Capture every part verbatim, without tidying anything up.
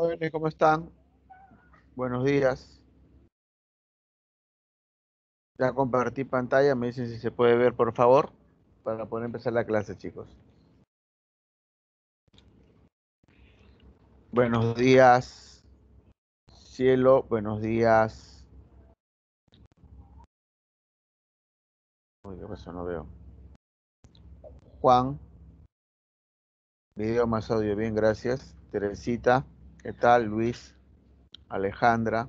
Jóvenes, ¿cómo están? Buenos días. Ya compartí pantalla, me dicen si se puede ver, por favor, para poder empezar la clase, chicos. Buenos días, cielo, buenos días. Uy, ¿qué pasó? No veo. Juan, video más audio, bien, gracias. Teresita, ¿qué tal? Luis, Alejandra,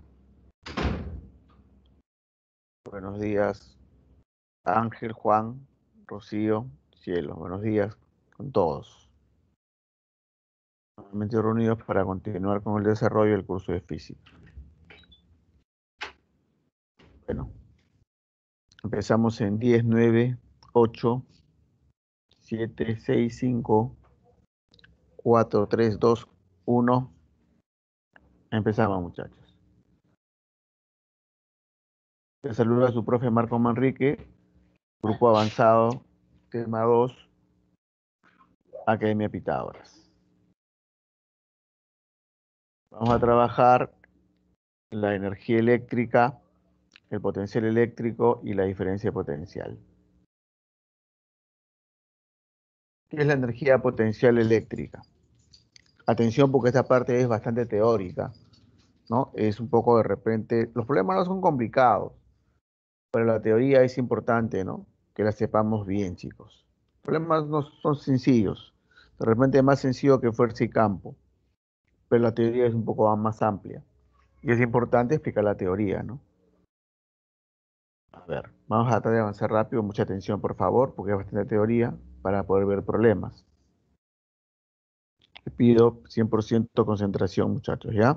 buenos días. Ángel, Juan, Rocío, cielo, buenos días con todos. Nuevamente reunidos para continuar con el desarrollo del curso de física. Bueno, empezamos en diez, nueve, ocho, siete, seis, cinco, cuatro, tres, dos, uno. Empezamos, muchachos. Les saluda a su profe Marco Manrique, grupo avanzado, tema dos, Academia Pitágoras. Vamos a trabajar la energía eléctrica, el potencial eléctrico y la diferencia potencial. ¿Qué es la energía potencial eléctrica? Atención, porque esta parte es bastante teórica, ¿no? Es un poco de repente, los problemas no son complicados, pero la teoría es importante, ¿no? Que la sepamos bien, chicos. Los problemas no son sencillos. De repente es más sencillo que fuerza y campo, pero la teoría es un poco más amplia. Y es importante explicar la teoría, ¿no? A ver, vamos a tratar de avanzar rápido. Mucha atención, por favor, porque es bastante teoría para poder ver problemas. Les pido cien por ciento concentración, muchachos, ¿ya?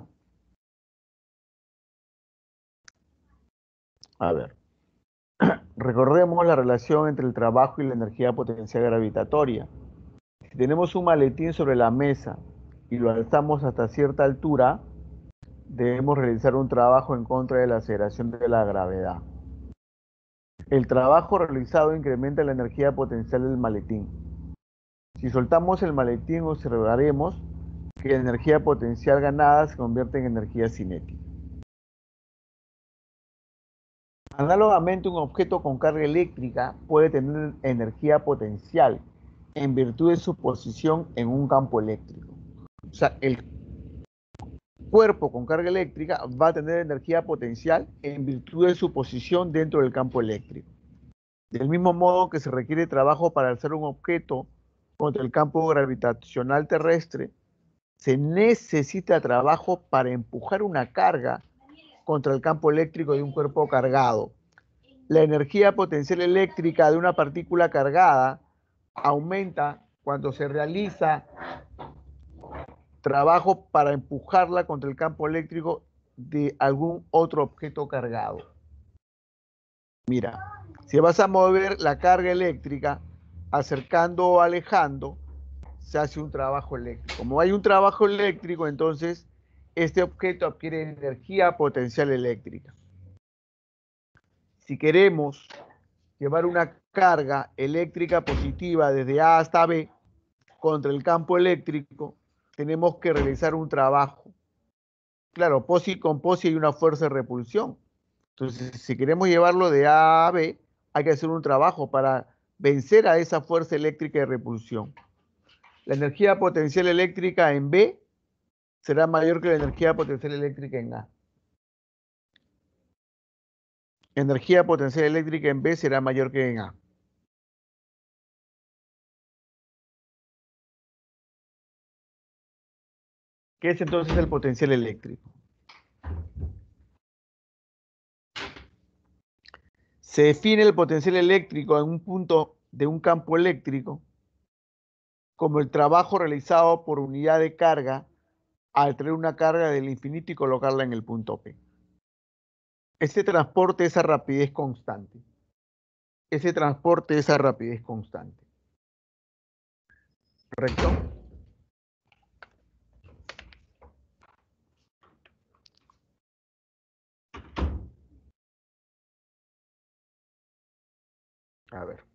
A ver. Recordemos la relación entre el trabajo y la energía potencial gravitatoria. Si tenemos un maletín sobre la mesa y lo alzamos hasta cierta altura, debemos realizar un trabajo en contra de la aceleración de la gravedad. El trabajo realizado incrementa la energía potencial del maletín. Si soltamos el maletín, observaremos que la energía potencial ganada se convierte en energía cinética. Análogamente, un objeto con carga eléctrica puede tener energía potencial en virtud de su posición en un campo eléctrico. O sea, el cuerpo con carga eléctrica va a tener energía potencial en virtud de su posición dentro del campo eléctrico. Del mismo modo que se requiere trabajo para alzar un objeto contra el campo gravitacional terrestre, se necesita trabajo para empujar una carga contra el campo eléctrico de un cuerpo cargado. La energía potencial eléctrica de una partícula cargada aumenta cuando se realiza trabajo para empujarla contra el campo eléctrico de algún otro objeto cargado. Mira, si vas a mover la carga eléctrica acercando o alejando, se hace un trabajo eléctrico. Como hay un trabajo eléctrico, entonces este objeto adquiere energía potencial eléctrica. Si queremos llevar una carga eléctrica positiva desde A hasta B contra el campo eléctrico, tenemos que realizar un trabajo. Claro, posi con posi hay una fuerza de repulsión. Entonces, si queremos llevarlo de A a B, hay que hacer un trabajo para vencer a esa fuerza eléctrica de repulsión. La energía potencial eléctrica en B será mayor que la energía potencial eléctrica en A. Energía potencial eléctrica en B será mayor que en A. ¿Qué es entonces el potencial eléctrico? Se define el potencial eléctrico en un punto de un campo eléctrico como el trabajo realizado por unidad de carga al traer una carga del infinito y colocarla en el punto P. Ese transporte es a rapidez constante. Ese transporte es a rapidez constante. ¿Correcto? A ver.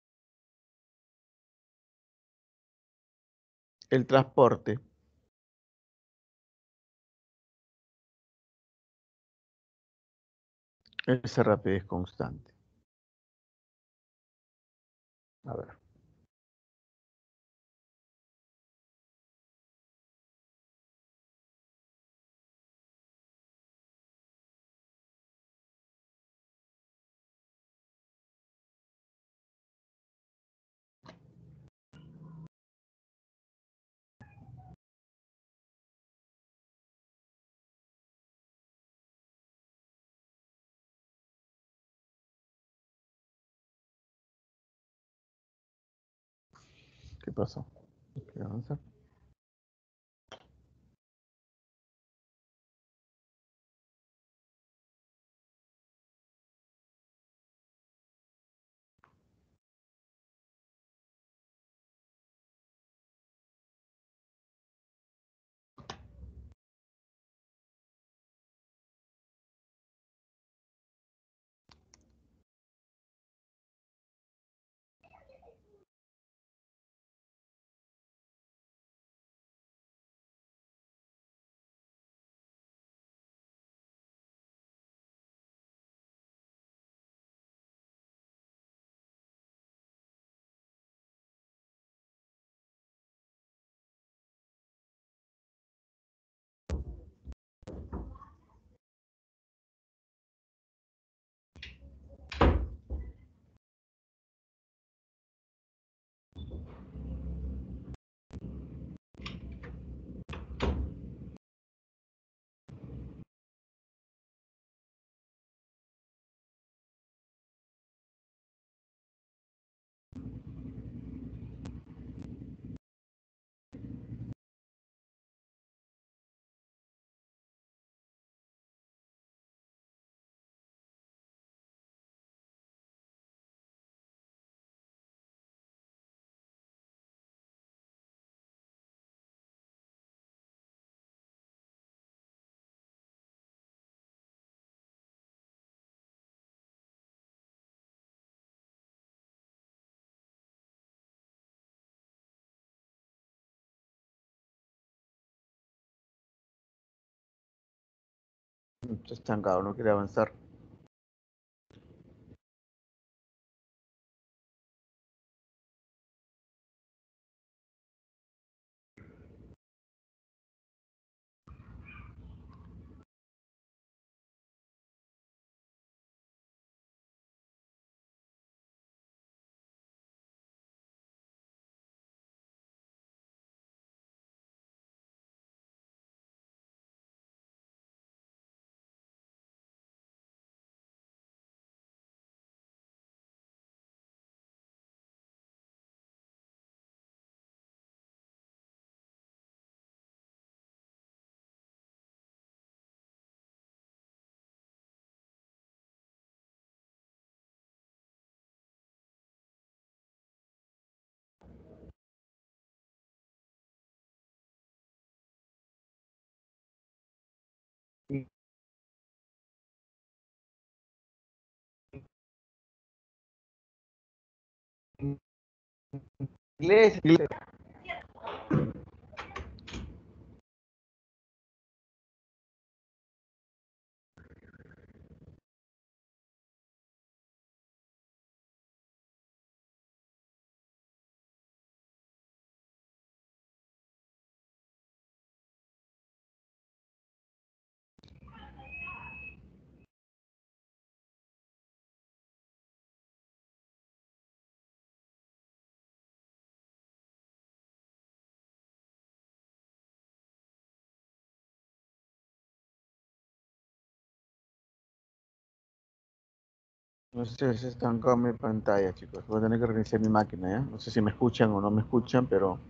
El transporte Esa rapidez constante. A ver. ¿Qué pasó? ¿Qué avanza? Está estancado, no quiere avanzar. Inglés, inglés. No sé, se estancó mi pantalla, chicos. Voy a tener que reiniciar mi máquina, ¿ya? No sé si me escuchan o no me escuchan, pero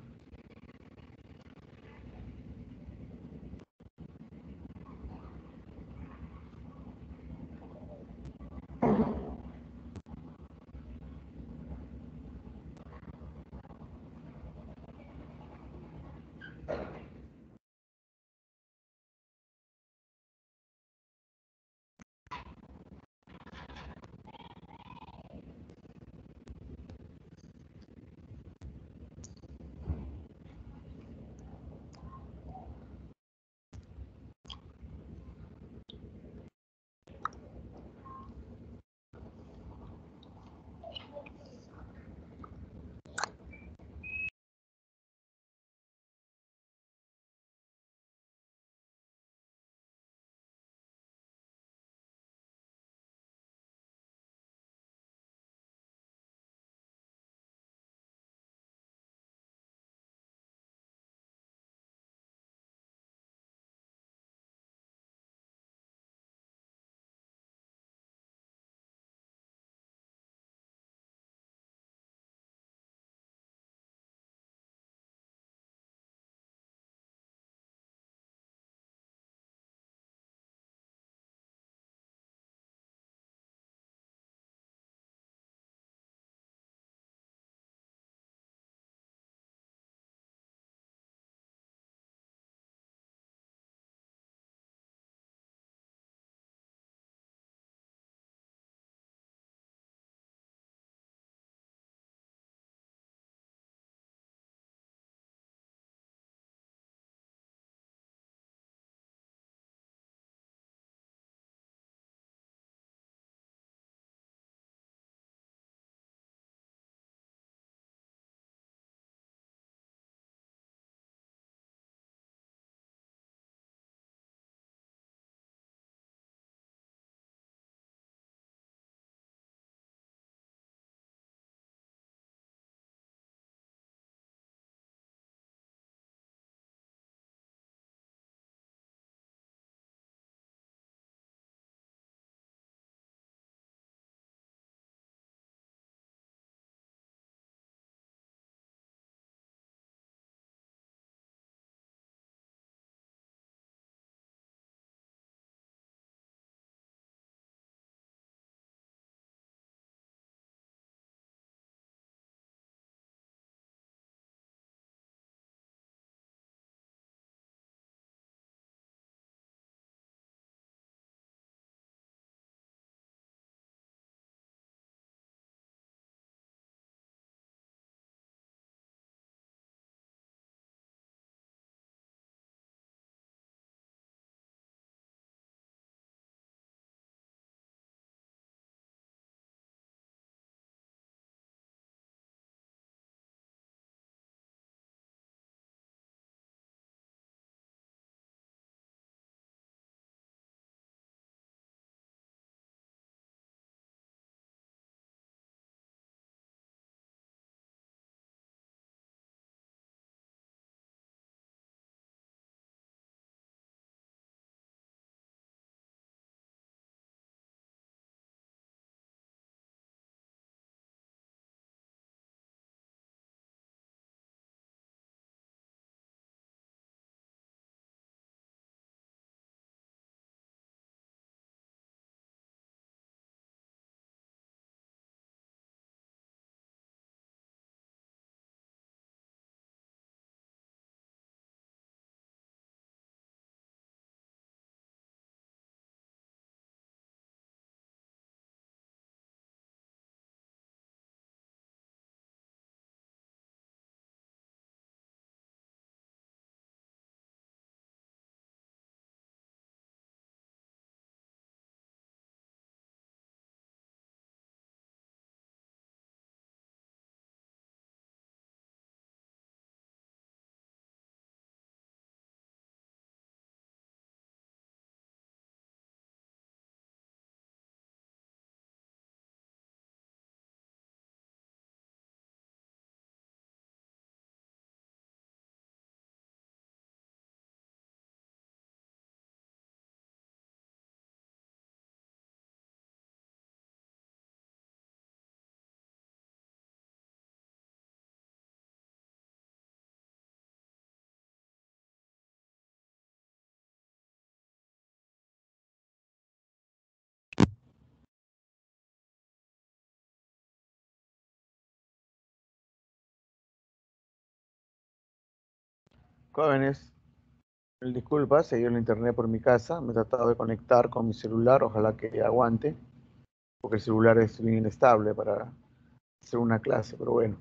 Jóvenes, mil disculpas, se dio el internet por mi casa, me he tratado de conectar con mi celular, ojalá que aguante, porque el celular es bien inestable para hacer una clase, pero bueno.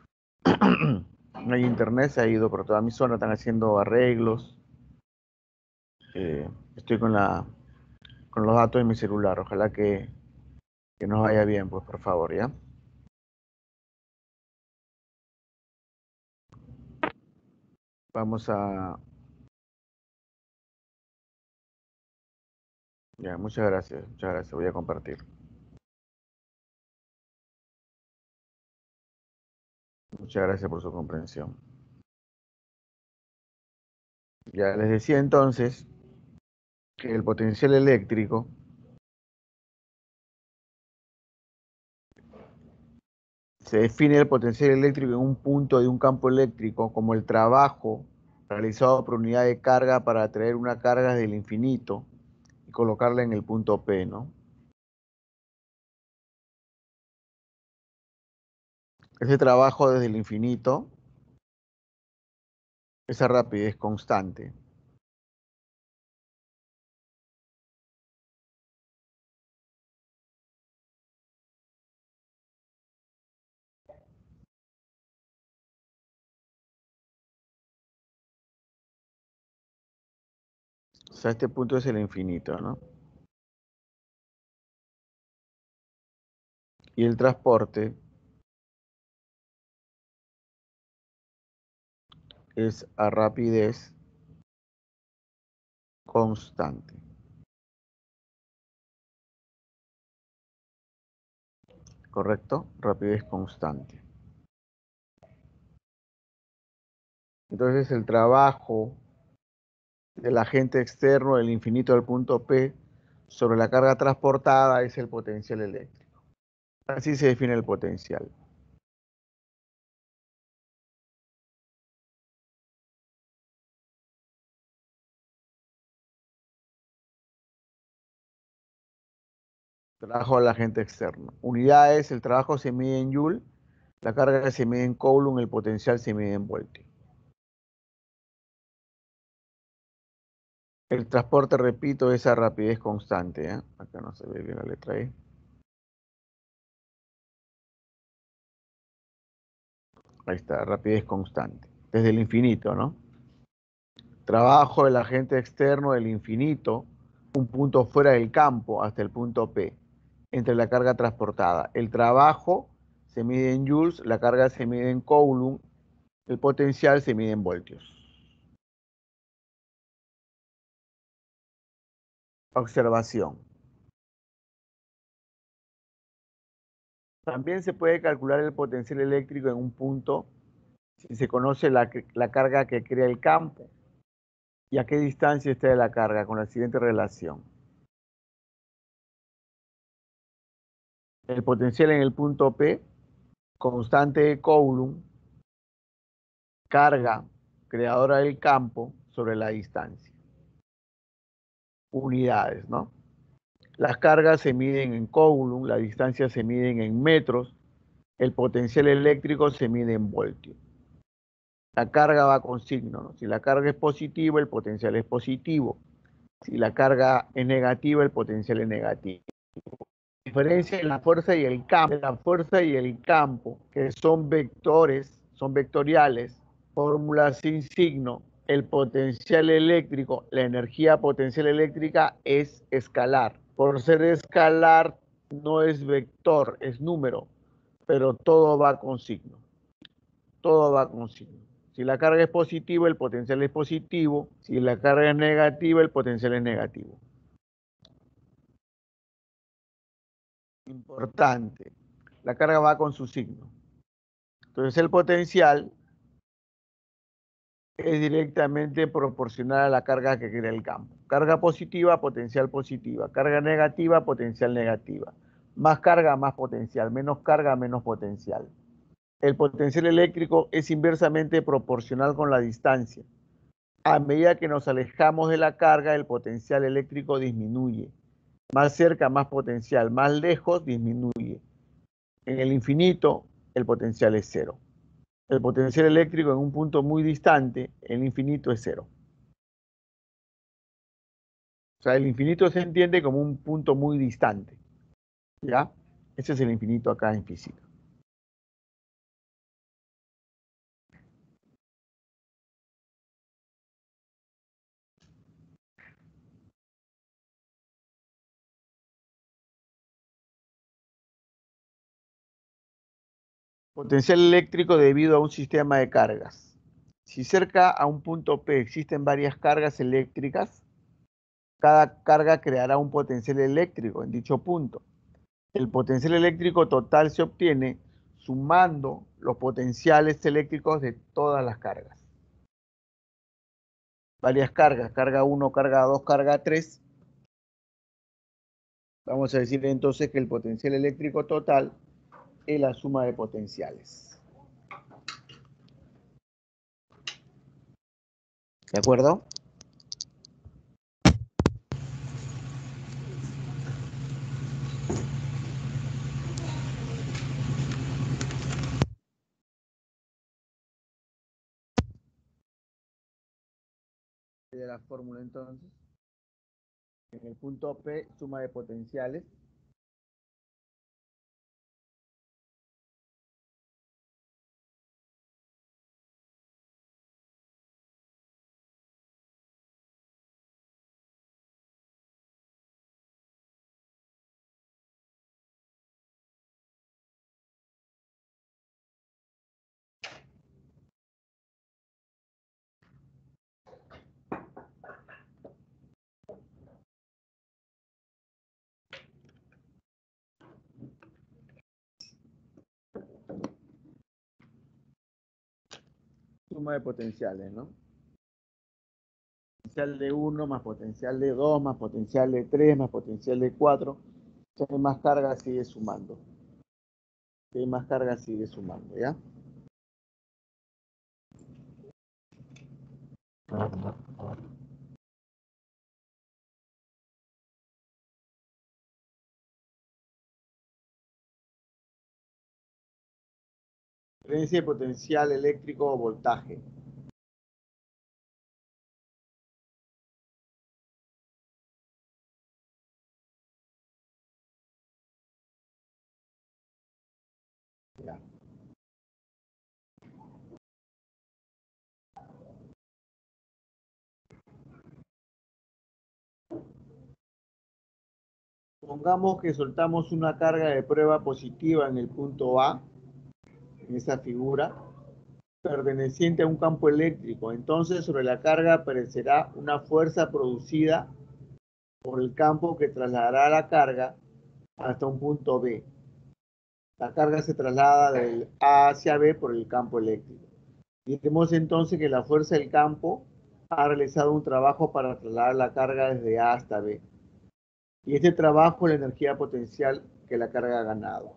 No hay internet, se ha ido por toda mi zona, están haciendo arreglos. Eh, estoy con la con los datos de mi celular, ojalá que, que nos vaya bien, pues por favor, ¿ya? Vamos a... Ya, muchas gracias, muchas gracias, voy a compartir. Muchas gracias por su comprensión. Ya les decía entonces que el potencial eléctrico se define el potencial eléctrico en un punto de un campo eléctrico como el trabajo realizado por unidad de carga para atraer una carga desde el infinito y colocarla en el punto P, ¿no? Ese trabajo desde el infinito, esa rapidez constante. O sea, este punto es el infinito, ¿no? Y el transporte es a rapidez constante. ¿Correcto? Rapidez constante. Entonces el trabajo del agente externo del infinito del punto P sobre la carga transportada es el potencial eléctrico. Así se define el potencial. Trabajo del agente externo. Unidades, el trabajo se mide en Joule, la carga se mide en Coulomb, el potencial se mide en voltio. El transporte, repito, es a rapidez constante, ¿eh? Acá no se ve bien la letra E. Ahí está, rapidez constante. Desde el infinito, ¿no? Trabajo del agente externo del infinito, un punto fuera del campo hasta el punto P, entre la carga transportada. El trabajo se mide en joules, la carga se mide en coulomb, el potencial se mide en voltios. Observación. También se puede calcular el potencial eléctrico en un punto si se conoce la, la carga que crea el campo y a qué distancia está de la carga con la siguiente relación. El potencial en el punto P, constante de Coulomb, carga creadora del campo sobre la distancia. Unidades, ¿no? Las cargas se miden en Coulomb, la distancia se miden en metros, el potencial eléctrico se mide en voltios. La carga va con signo, ¿no? Si la carga es positiva, el potencial es positivo. Si la carga es negativa, el potencial es negativo. La diferencia en la fuerza y el campo, la fuerza y el campo, que son vectores, son vectoriales, fórmula sin signo, el potencial eléctrico, la energía potencial eléctrica es escalar. Por ser escalar no es vector, es número, pero todo va con signo. Todo va con signo. Si la carga es positiva, el potencial es positivo. Si la carga es negativa, el potencial es negativo. Importante. La carga va con su signo. Entonces el potencial es directamente proporcional a la carga que crea el campo. Carga positiva, potencial positiva. Carga negativa, potencial negativa. Más carga, más potencial. Menos carga, menos potencial. El potencial eléctrico es inversamente proporcional con la distancia. A medida que nos alejamos de la carga, el potencial eléctrico disminuye. Más cerca, más potencial. Más lejos, disminuye. En el infinito, el potencial es cero. el potencial eléctrico en un punto muy distante, el infinito es cero. O sea, el infinito se entiende como un punto muy distante. ¿Ya? Ese es el infinito acá en física. Potencial eléctrico debido a un sistema de cargas. Si cerca a un punto P existen varias cargas eléctricas, cada carga creará un potencial eléctrico en dicho punto. El potencial eléctrico total se obtiene sumando los potenciales eléctricos de todas las cargas. Varias cargas, carga uno, carga dos, carga tres. Vamos a decir entonces que el potencial eléctrico total es la suma de potenciales. ¿De acuerdo? De la fórmula entonces, en el punto P, suma de potenciales. Suma de potenciales, ¿no? Potencial de uno más potencial de dos más potencial de tres más potencial de cuatro. Si hay más carga, sigue sumando. Si hay más carga, sigue sumando, ¿ya? Diferencia de potencial eléctrico o voltaje. Ya. Pongamos que soltamos una carga de prueba positiva en el punto A, en esa figura, perteneciente a un campo eléctrico. Entonces, sobre la carga aparecerá una fuerza producida por el campo que trasladará la carga hasta un punto B. La carga se traslada del A hacia B por el campo eléctrico. Diremos entonces que la fuerza del campo ha realizado un trabajo para trasladar la carga desde A hasta B. Y este trabajo es la energía potencial que la carga ha ganado.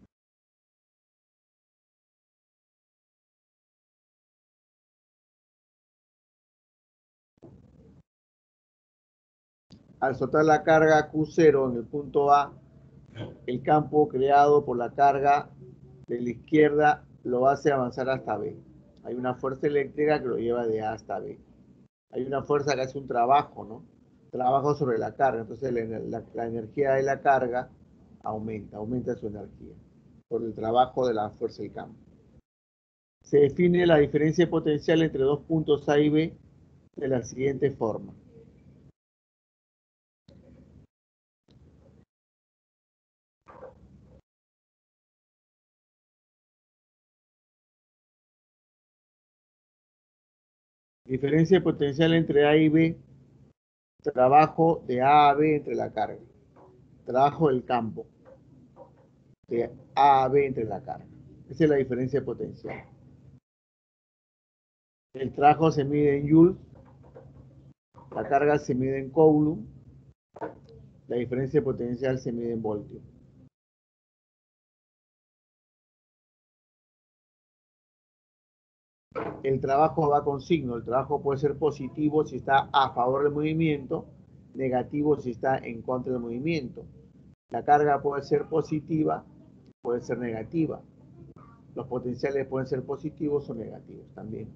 Al soltar la carga Q cero en el punto A, el campo creado por la carga de la izquierda lo hace avanzar hasta B. Hay una fuerza eléctrica que lo lleva de A hasta B. Hay una fuerza que hace un trabajo, ¿no? Trabajo sobre la carga. Entonces la, la, la energía de la carga aumenta, aumenta su energía por el trabajo de la fuerza del campo. Se define la diferencia potencial entre dos puntos A y B de la siguiente forma. Diferencia potencial entre A y B, trabajo de A a B entre la carga. Trabajo del campo de A a B entre la carga. Esa es la diferencia potencial. El trabajo se mide en joules, la carga se mide en coulomb, la diferencia potencial se mide en voltios. El trabajo va con signo. El trabajo puede ser positivo si está a favor del movimiento, negativo si está en contra del movimiento. La carga puede ser positiva, puede ser negativa. Los potenciales pueden ser positivos o negativos también.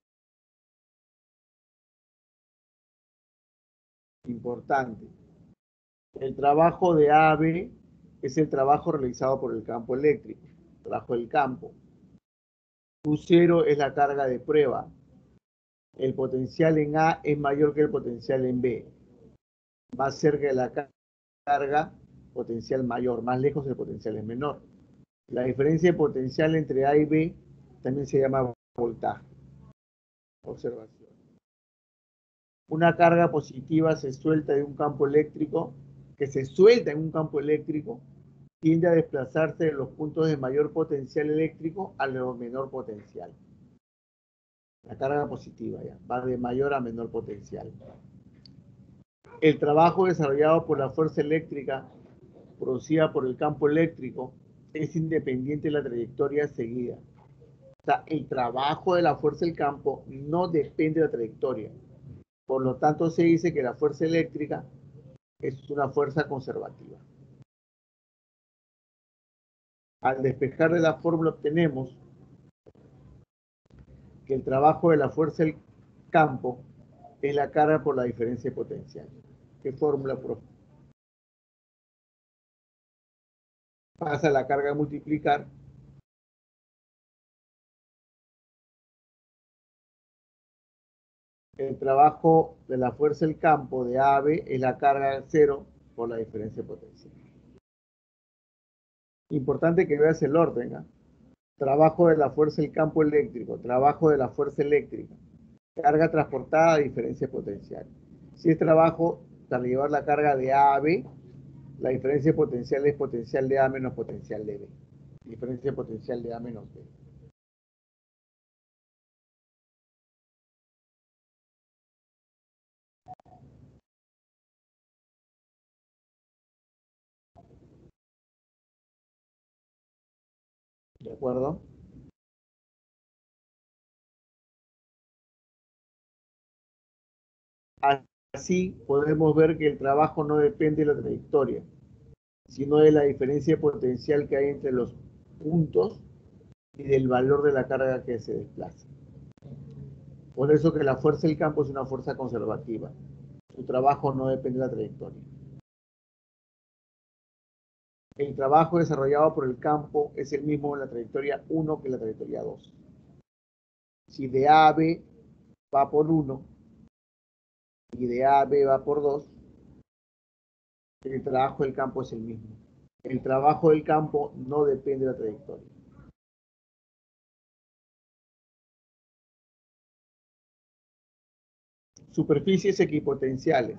Importante. El trabajo de A B es el trabajo realizado por el campo eléctrico, trabajo del campo. U cero es la carga de prueba. El potencial en A es mayor que el potencial en B. Más cerca de la carga, potencial mayor. Más lejos, el potencial es menor. La diferencia de potencial entre A y B también se llama voltaje. Observación. Una carga positiva se suelta de un campo eléctrico, que se suelta en un campo eléctrico, tiende a desplazarse de los puntos de mayor potencial eléctrico a los de menor potencial. La carga positiva ya va de mayor a menor potencial. El trabajo desarrollado por la fuerza eléctrica producida por el campo eléctrico es independiente de la trayectoria seguida. O sea, el trabajo de la fuerza del campo no depende de la trayectoria. Por lo tanto, se dice que la fuerza eléctrica es una fuerza conservativa. Al despejar de la fórmula obtenemos que el trabajo de la fuerza del campo es la carga por la diferencia de potencial. ¿Qué fórmula, profe? Pasa la carga a multiplicar el trabajo de la fuerza del campo de A a B es la carga cero por la diferencia de potencial. Importante que veas el orden, ¿eh? Trabajo de la fuerza del campo eléctrico, trabajo de la fuerza eléctrica, carga transportada, diferencia de potencial. Si es trabajo para llevar la carga de A a B, la diferencia de potencial es potencial de A menos potencial de B. Diferencia de potencial de A menos B. ¿De acuerdo? Así podemos ver que el trabajo no depende de la trayectoria, sino de la diferencia de potencial que hay entre los puntos y del valor de la carga que se desplaza. Por eso que la fuerza del campo es una fuerza conservativa. Su trabajo no depende de la trayectoria. El trabajo desarrollado por el campo es el mismo en la trayectoria uno que en la trayectoria dos. Si de A a B va por uno y de A a B va por dos, el trabajo del campo es el mismo. El trabajo del campo no depende de la trayectoria. Superficies equipotenciales.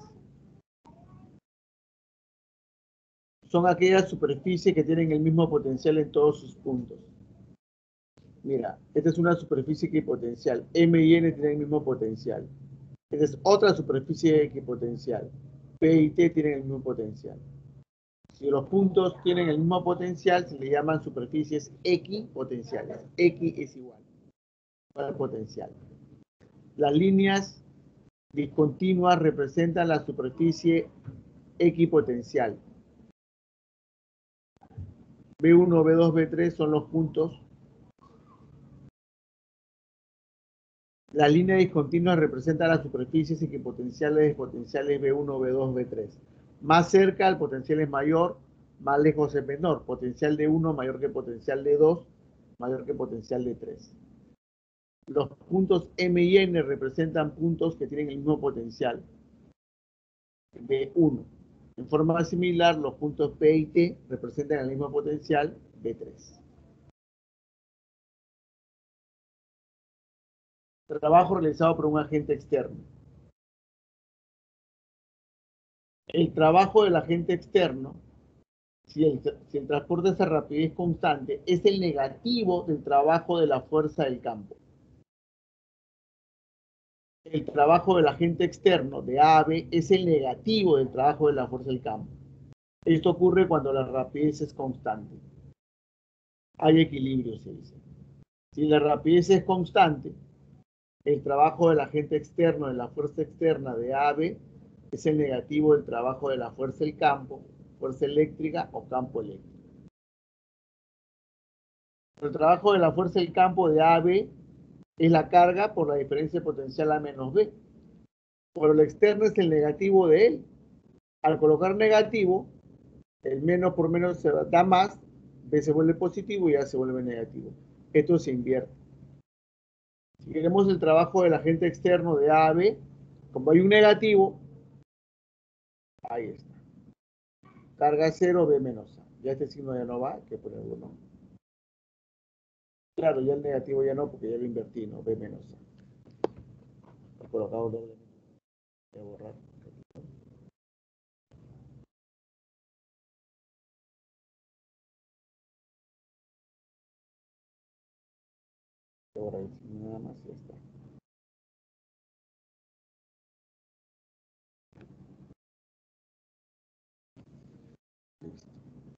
Son aquellas superficies que tienen el mismo potencial en todos sus puntos. Mira, esta es una superficie equipotencial. M y N tienen el mismo potencial. Esta es otra superficie equipotencial. P y T tienen el mismo potencial. Si los puntos tienen el mismo potencial, se le llaman superficies equipotenciales. X es igual al potencial. Las líneas discontinuas representan la superficie equipotencial. B uno, B dos, B tres son los puntos. La línea discontinua representa las superficies equipotenciales y potenciales B uno, B dos, B tres. Más cerca el potencial es mayor, más lejos es menor. Potencial de uno mayor que potencial de dos, mayor que potencial de tres. Los puntos M y N representan puntos que tienen el mismo potencial, B uno. En forma similar, los puntos P y T representan el mismo potencial, B tres. Trabajo realizado por un agente externo. El trabajo del agente externo, si el, si el transporte es a rapidez constante, es el negativo del trabajo de la fuerza del campo. El trabajo del agente externo de A a B es el negativo del trabajo de la fuerza del campo. Esto ocurre cuando la rapidez es constante. Hay equilibrio, se dice. Si la rapidez es constante, el trabajo del agente externo de la fuerza externa de A a B es el negativo del trabajo de la fuerza del campo, fuerza eléctrica o campo eléctrico. El trabajo de la fuerza del campo de A a B es la carga por la diferencia potencial A menos B. Pero lo externo es el negativo de él. Al colocar negativo, el menos por menos se da más, B se vuelve positivo y A se vuelve negativo. Esto se invierte. Si queremos el trabajo del agente externo de A a B, como hay un negativo, ahí está. Carga cero, B menos A. Ya este signo ya no va, hay que ponerlo, ¿no? Claro, ya el negativo ya no, porque ya lo invertí, ¿no? B menos A. He colocado doble. Voy a borrar. Voy a borrar el signo nada más y ya está. Listo.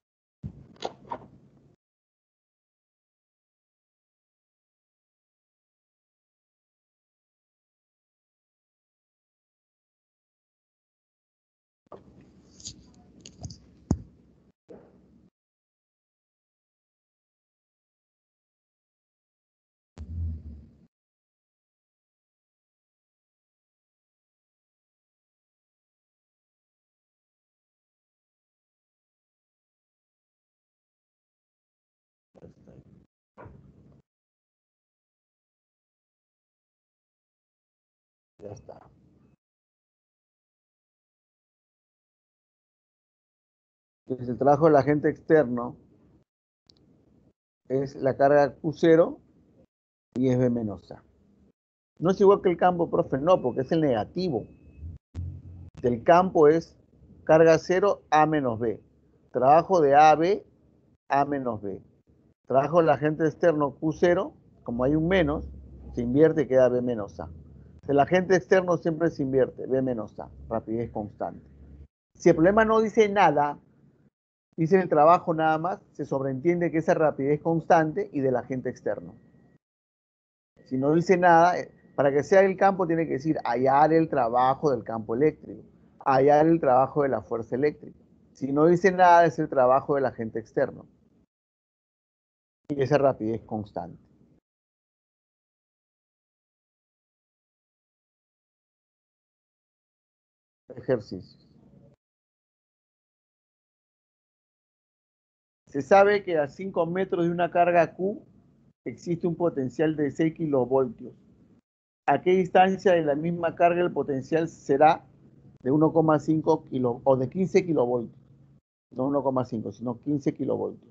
Ya está. Ya está. Entonces, el trabajo del agente externo es la carga Q cero y es B menos A. No es igual que el campo, profe, no, porque es el negativo. Del campo es carga cero, A menos B. Trabajo de A a B, A menos B. Trabajo del agente externo Q cero, como hay un menos, se invierte y queda B menos A. El agente externo siempre se invierte, B menos A, rapidez constante. Si el problema no dice nada, dice el trabajo nada más, se sobreentiende que esa rapidez constante y del agente externo. Si no dice nada, eh, para que sea el campo tiene que decir hallar el trabajo del campo eléctrico, hallar el trabajo de la fuerza eléctrica. Si no dice nada, es el trabajo del agente externo. Y esa rapidez constante. Ejercicios. Se sabe que a cinco metros de una carga Q existe un potencial de seis kilovoltios. ¿A qué distancia de la misma carga el potencial será de uno coma cinco kilo o de quince kilovoltios? No uno coma cinco, sino quince kilovoltios.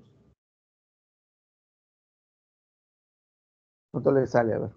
¿Cuánto le sale? A ver.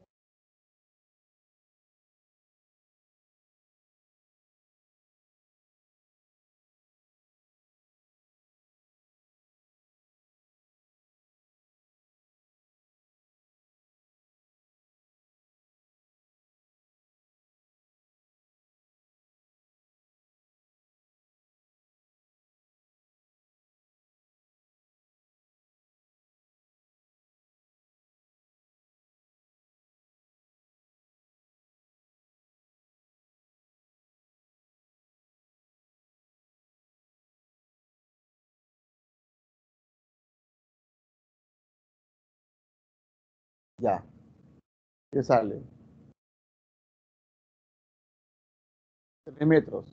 Ya. ¿Qué sale? Tres metros.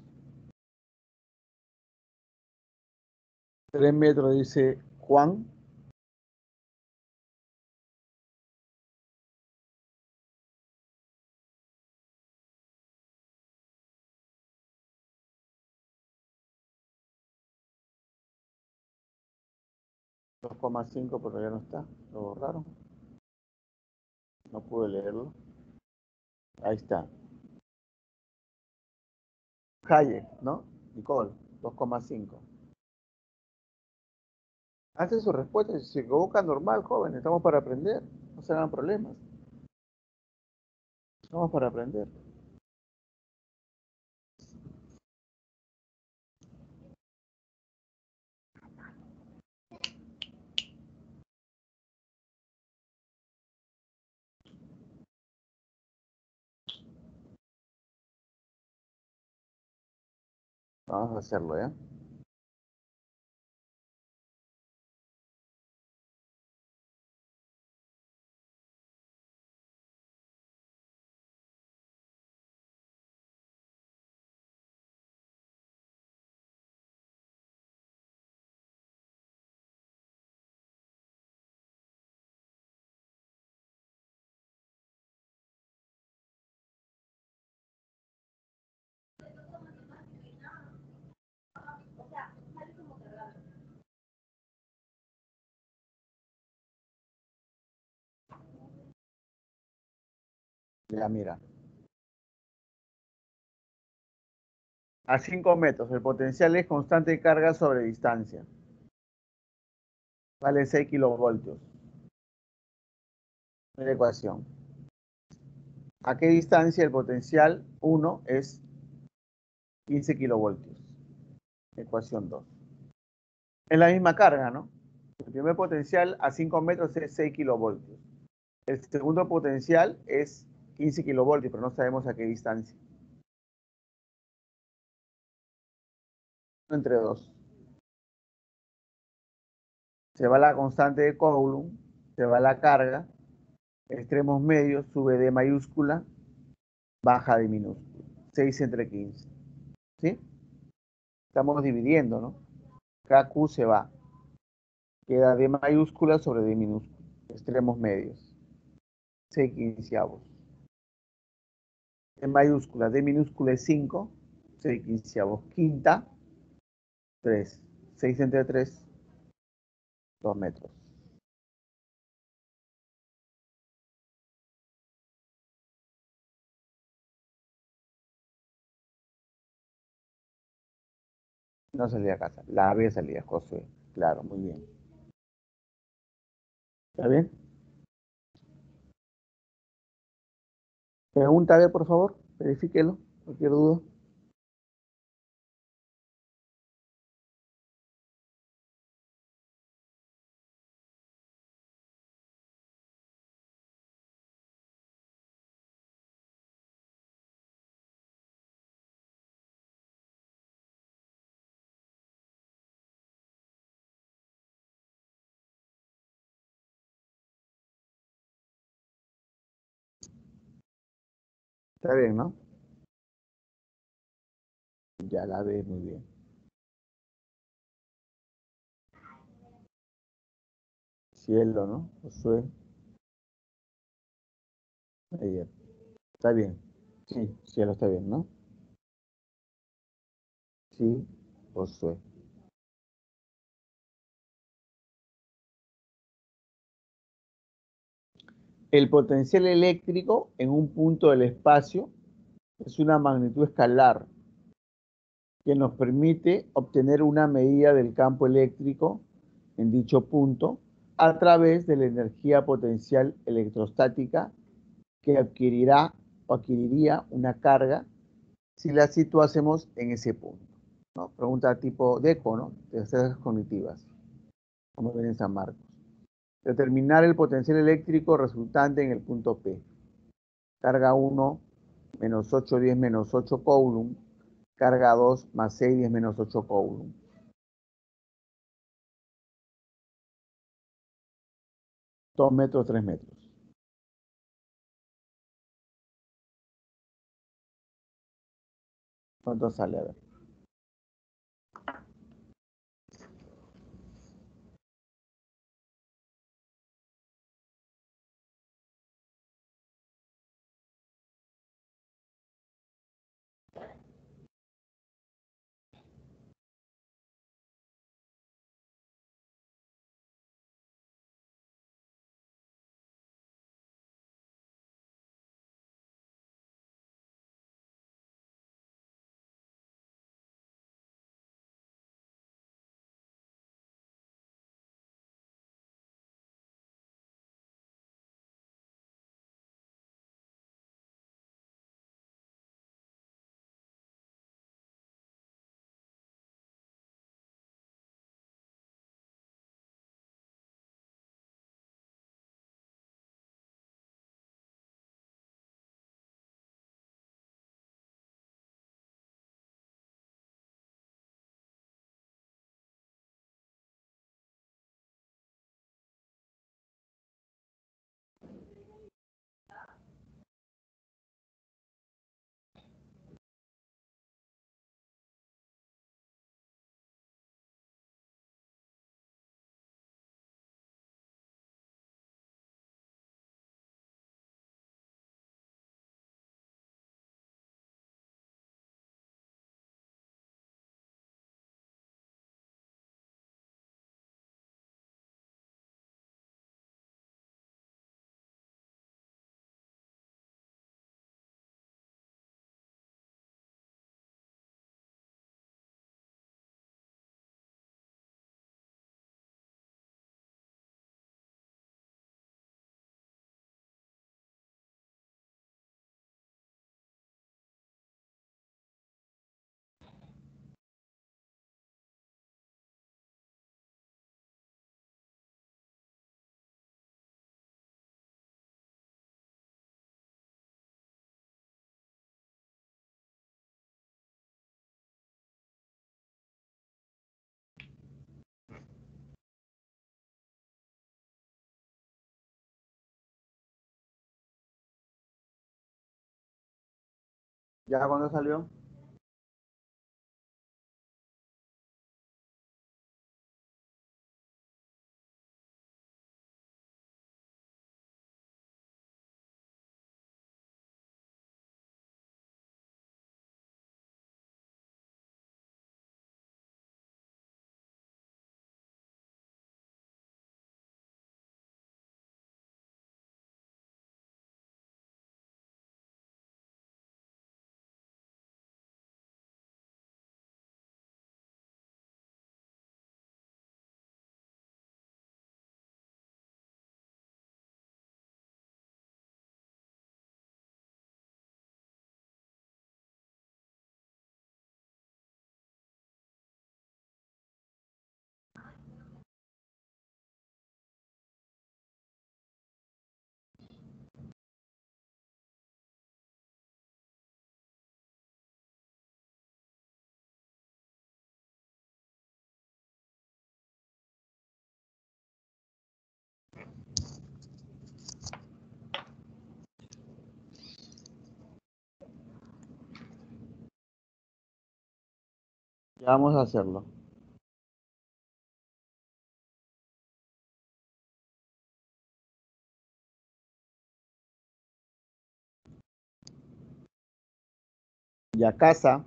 Tres metros, dice Juan. Dos coma cinco, pero ya no está. Lo borraron. No pude leerlo. Ahí está. Hayek, ¿no? Nicole, dos coma cinco. Hace su respuesta. Si se equivoca, normal, joven. Estamos para aprender. No se hagan problemas. Estamos para aprender. Vamos a hacerlo, ¿ya? Ya mira. A cinco metros, el potencial es constante carga sobre distancia. Vale seis kilovoltios. La ecuación. ¿A qué distancia el potencial uno es quince kilovoltios? Ecuación dos. Es la misma carga, ¿no? El primer potencial a cinco metros es seis kilovoltios. El segundo potencial es quince kilovoltios, pero no sabemos a qué distancia. Entre dos. Se va la constante de Coulomb, se va la carga, extremos medios, sube de mayúscula, baja de minúscula. seis entre quince. ¿Sí? Estamos dividiendo, ¿no? K Q se va. Queda de mayúscula sobre de minúscula. Extremos medios. seis quinceavos. De mayúscula, de minúscula es cinco. seis quinceavos. Quinta, tres. seis entre tres, dos metros. No salía a casa. La B salía, José. Claro, muy bien. ¿Está bien? Pregunta, a ver, por favor. Verifíquelo. Cualquier duda. Está bien, ¿no? Ya la B, muy bien. Cielo, ¿no? Josué. Ayer. Está bien. Sí, cielo está bien, ¿no? Sí, Josué. El potencial eléctrico en un punto del espacio es una magnitud escalar que nos permite obtener una medida del campo eléctrico en dicho punto a través de la energía potencial electrostática que adquirirá o adquiriría una carga si la situásemos en ese punto, ¿no? Pregunta tipo DECO, ¿no? De ciencias cognitivas, como ven en San Marcos. Determinar el potencial eléctrico resultante en el punto P. Carga uno menos ocho, diez menos ocho Coulomb. Carga dos más seis, diez menos ocho Coulomb. dos metros, tres metros. ¿Cuánto sale? A ver. ¿Ya cuándo salió? Ya vamos a hacerlo. Ya casa,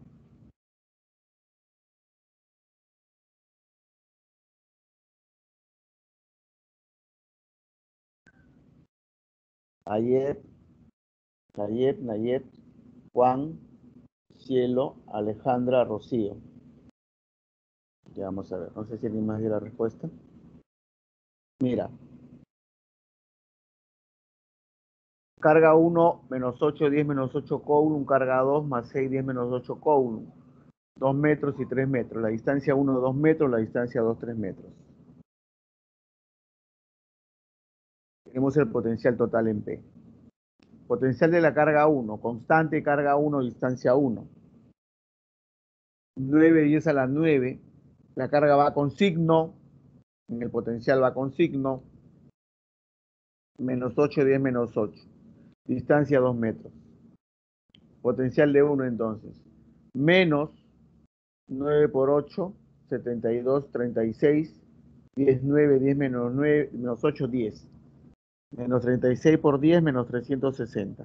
Ayet, Nayet, Nayet, Juan, Cielo, Alejandra, Rocío. Ya vamos a ver. No sé si alguien más dio la respuesta. Mira. Carga uno, menos ocho, diez, menos ocho coulomb. Carga dos, más seis, diez, menos ocho coulomb. dos metros y tres metros. La distancia uno, dos metros. La distancia dos, tres metros. Tenemos el potencial total en P. Potencial de la carga uno. Constante carga uno, distancia uno. nueve, diez a la nueve. La carga va con signo. En el potencial va con signo. Menos ocho, diez, menos ocho. Distancia dos metros. Potencial de uno entonces. Menos nueve por ocho, setenta y dos, treinta y seis. diez, nueve, diez menos nueve, menos ocho, diez. Menos treinta y seis por diez, menos trescientos sesenta.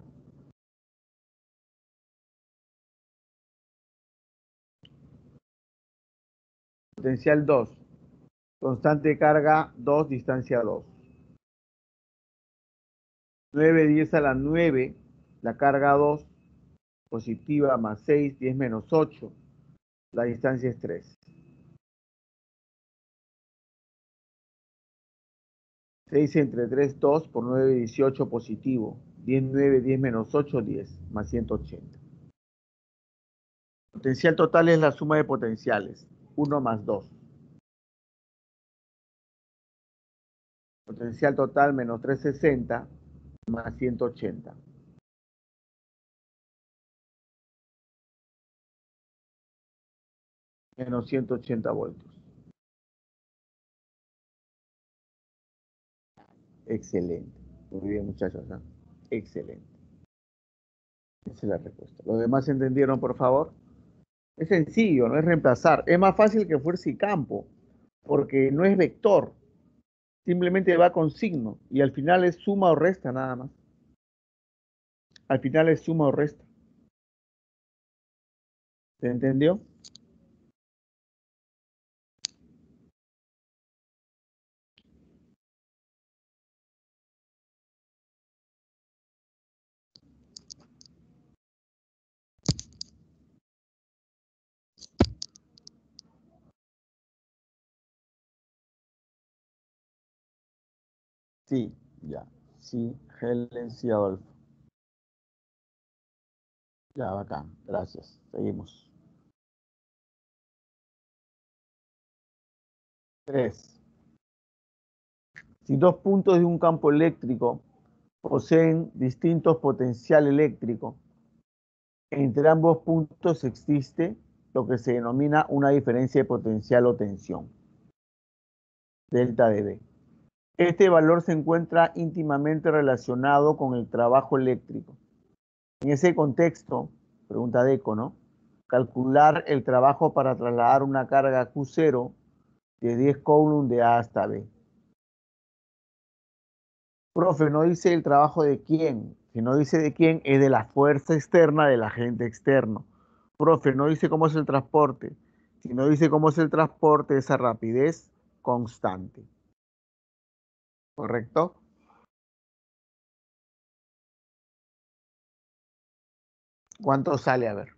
Potencial dos. Constante de carga dos, distancia dos. nueve, diez a la nueve. La carga dos, positiva, más seis, diez menos ocho. La distancia es tres. seis entre tres, dos, por nueve, dieciocho, positivo. diez, nueve, diez menos ocho, diez, más ciento ochenta. Potencial total es la suma de potenciales. uno más dos. Potencial total menos trescientos sesenta más ciento ochenta. Menos ciento ochenta voltios. Excelente. Muy bien, muchachos, ¿no? Excelente. Esa es la respuesta. ¿Los demás entendieron, por favor? Es sencillo, no es reemplazar. Es más fácil que fuerza y campo, porque no es vector. Simplemente va con signo y al final es suma o resta nada más. Al final es suma o resta. ¿Se entendió? Sí, ya. Sí, Helen, sí, Adolfo. Ya, bacán. Gracias. Seguimos. Tres. Si dos puntos de un campo eléctrico poseen distintos potencial eléctrico, entre ambos puntos existe lo que se denomina una diferencia de potencial o tensión, delta de B. Este valor se encuentra íntimamente relacionado con el trabajo eléctrico. En ese contexto, Pregunta de Eco, ¿no? Calcular el trabajo para trasladar una carga Q cero de diez coulomb de A hasta B. Profe, no dice el trabajo de quién. Si no dice de quién, es de la fuerza externa del agente externo. Profe, no dice cómo es el transporte. Si no dice cómo es el transporte, esa rapidez constante. ¿Correcto? ¿Cuánto sale? A ver.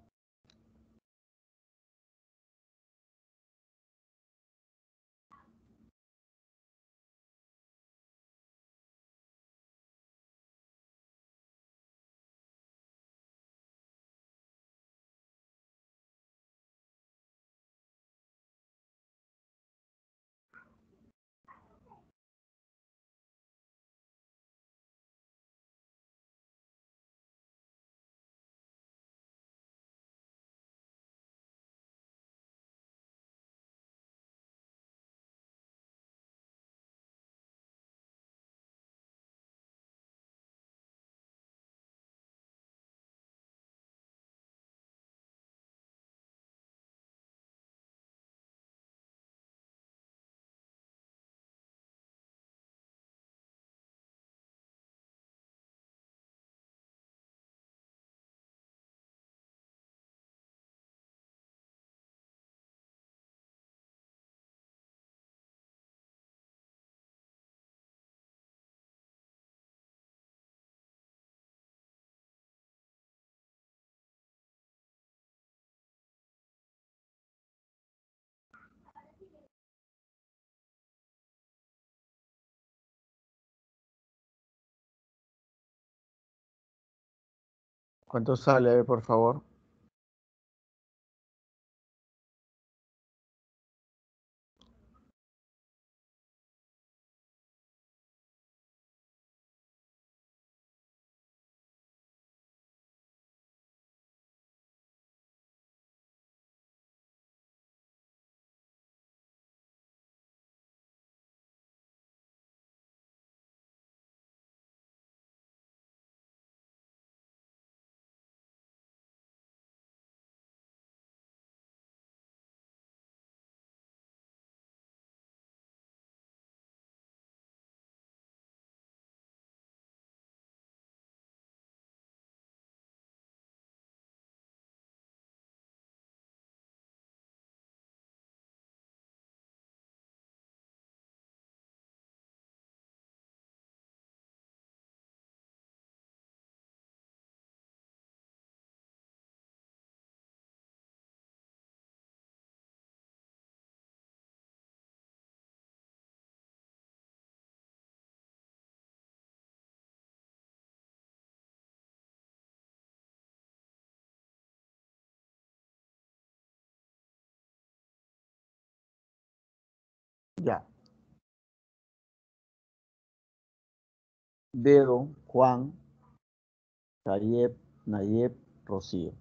¿Cuánto sale? A ver, por favor. Ya. Dedo, Juan, Tayeb, Nayeb, Rocío.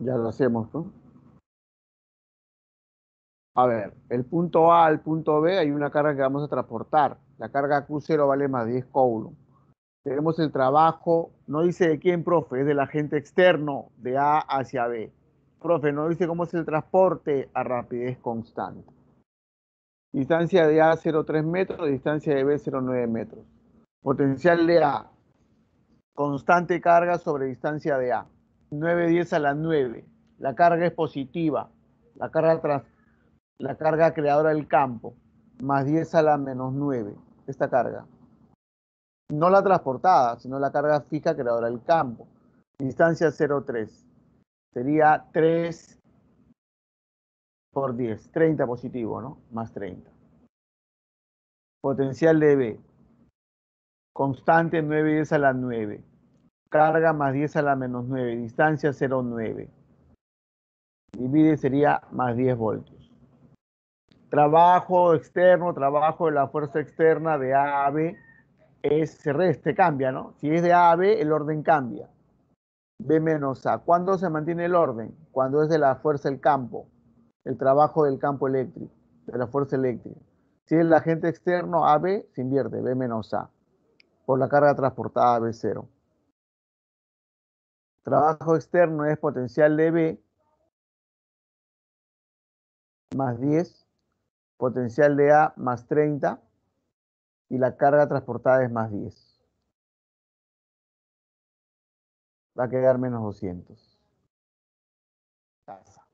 Ya lo hacemos, ¿no? A ver, el punto A al punto B hay una carga que vamos a transportar. La carga Q cero vale más diez coulombs. Tenemos el trabajo, no dice de quién, profe, es del agente externo, de A hacia B. Profe, no dice cómo es el transporte a rapidez constante. Distancia de A cero coma tres metros, distancia de B cero coma nueve metros. Potencial de A, constante carga sobre distancia de A. nueve diez a la nueve. La carga es positiva. La carga, trans, la carga creadora del campo, más diez a la menos nueve. Esta carga. No la transportada, sino la carga fija creadora del campo. Distancia cero coma tres. Sería tres por diez. treinta positivo, ¿no? Más treinta. Potencial de B. Constante nueve diez a la nueve. Carga más diez a la menos nueve. Distancia cero coma nueve. Divide sería más diez voltios. Trabajo externo, trabajo de la fuerza externa de A a B es, se reste, cambia, ¿no? Si es de A a B, el orden cambia. B menos A. ¿Cuándo se mantiene el orden? Cuando es de la fuerza del campo, el trabajo del campo eléctrico, de la fuerza eléctrica. Si es el agente externo A B, se invierte, B menos A, por la carga transportada B cero. Trabajo externo es potencial de B más diez, potencial de A más treinta y la carga transportada es más diez. Va a quedar menos doscientos. Casa.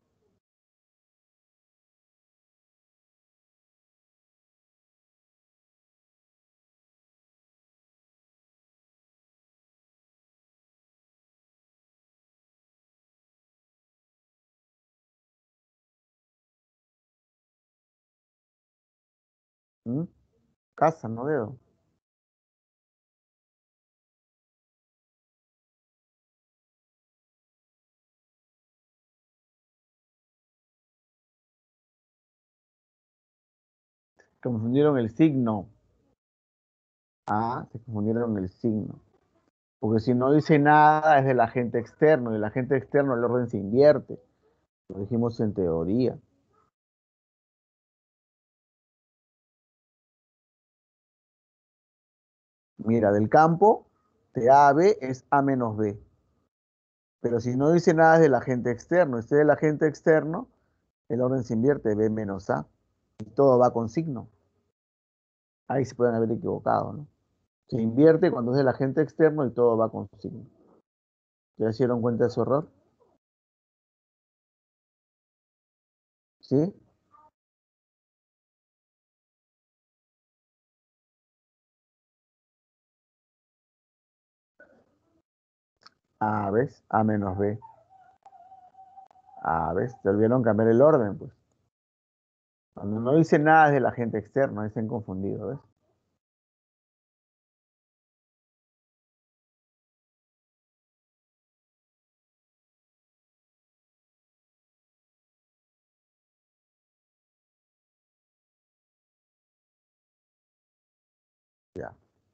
¿Mm? Casa, no veo. Confundieron el signo. Ah, se confundieron el signo. Porque si no dice nada es del agente externo, y el agente externo el orden se invierte. Lo dijimos en teoría. Mira, del campo de A a B es A menos B. Pero si no dice nada es del agente externo. Este es del agente externo, el orden se invierte, B menos A. Y todo va con signo. Ahí se pueden haber equivocado, ¿no? Se invierte cuando es del agente externo y todo va con signo. ¿Ya se dieron cuenta de su error? ¿Sí? A, ¿ves? A menos B. A, ¿ves? Te olvidaron cambiar el orden, pues. Cuando no dice nada es del agente externo, ahí se han confundido, ¿ves? Ya.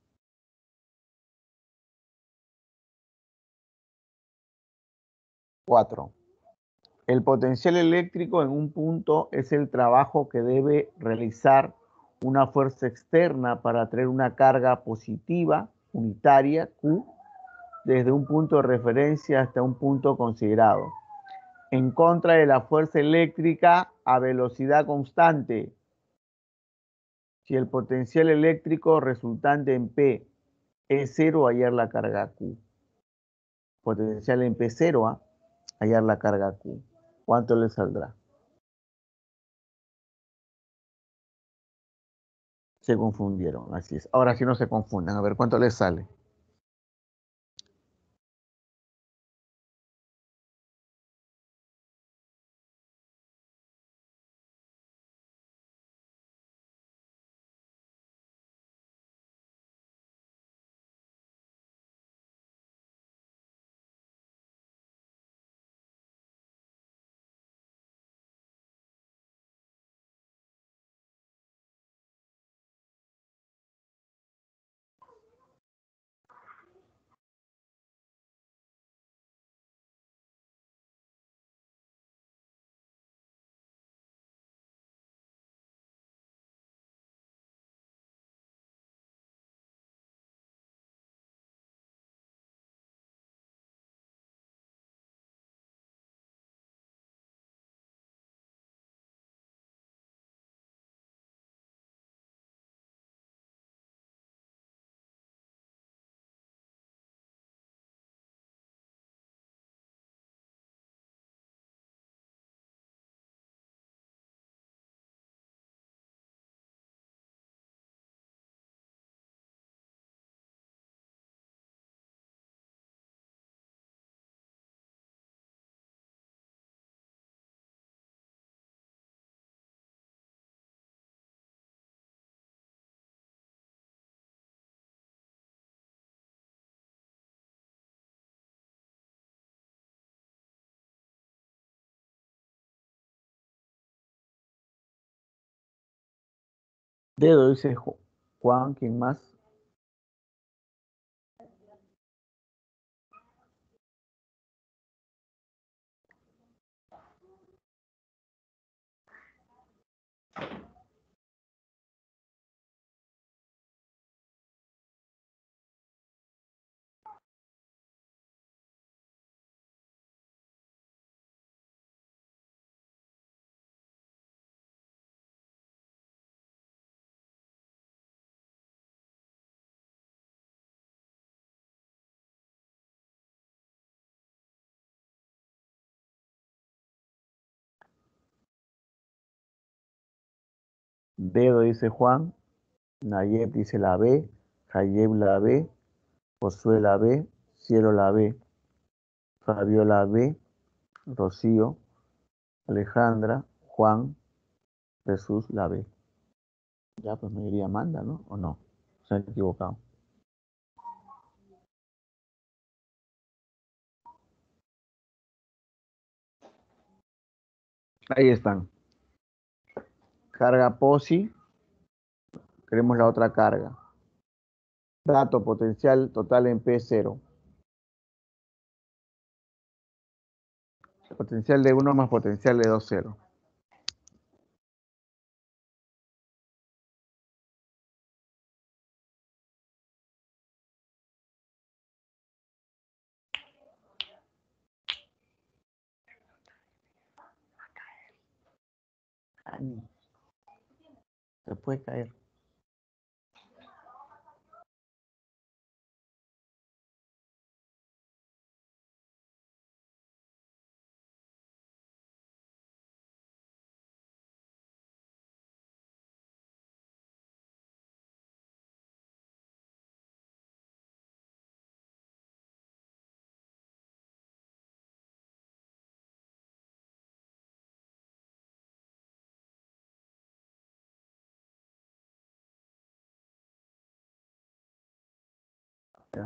Cuatro. El potencial eléctrico en un punto es el trabajo que debe realizar una fuerza externa para traer una carga positiva unitaria, Q, desde un punto de referencia hasta un punto considerado, en contra de la fuerza eléctrica a velocidad constante. Si el potencial eléctrico resultante en P es cero, hallar la carga Q. Potencial en P cero, ¿ah? Hallar la carga Q. ¿Cuánto le saldrá? Se confundieron, así es. Ahora sí no se confundan. A ver, ¿cuánto les sale? Dedo, dice Ju- Juan, ¿quién más? Dedo, dice Juan. Nayeb dice la B. Jayeb la B. Josué la B. Cielo la B. Fabio la B. Rocío, Alejandra, Juan, Jesús la B. Ya, pues me diría Amanda, ¿no? ¿O no? Se han equivocado. Ahí están. Carga POSI. Queremos la otra carga. Dato potencial total en P cero. Potencial de uno más potencial de dos, cero. Se puede caer. Ya.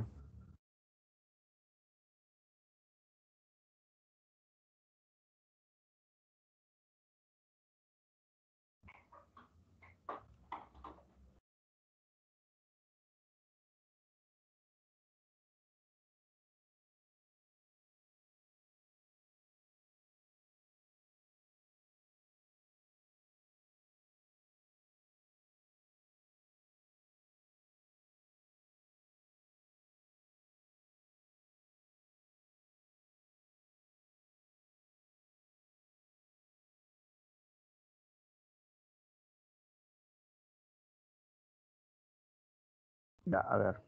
Ya, a ver.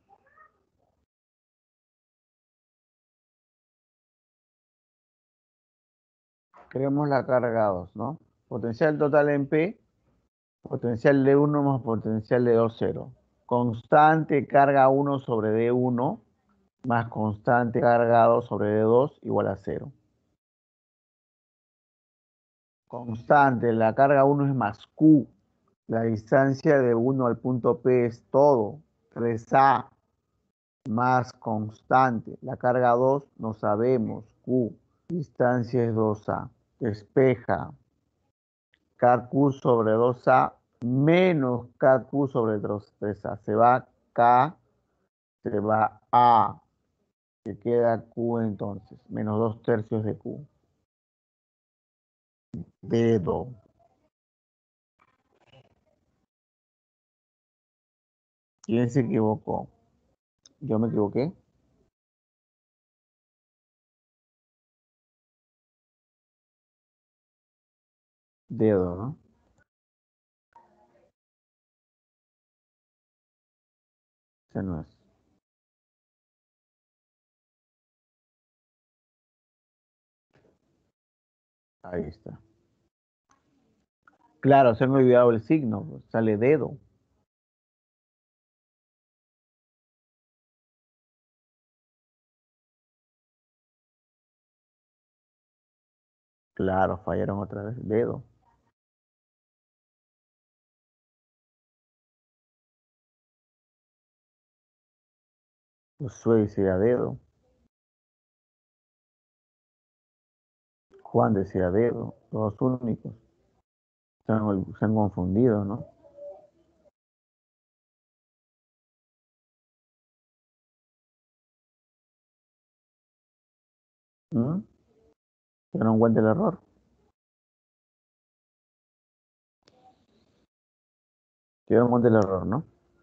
Queremos la carga dos, ¿no? Potencial total en P, potencial de uno más potencial de dos, cero. Constante carga uno sobre D uno más constante carga dos sobre D dos igual a cero. Constante, la carga uno es más Q. La distancia de uno al punto P es todo. tres A más constante. La carga dos no sabemos. Q. Distancia es dos A. Despeja. K Q sobre dos A menos K Q sobre tres A. Se va K, se va A. Se queda Q entonces. Menos dos tercios de Q. Dedo. ¿Quién se equivocó? ¿Yo me equivoqué? Dedo, ¿no? Ese no es. Ahí está. Claro, se me ha olvidado el signo. Pues, sale dedo. Claro, fallaron otra vez. Dedo. Josué decía dedo. Juan decía dedo. Los únicos. Se han, se han confundido, ¿no? ¿Mm? Que no encuentre el error. Que no encuentre el error, ¿no?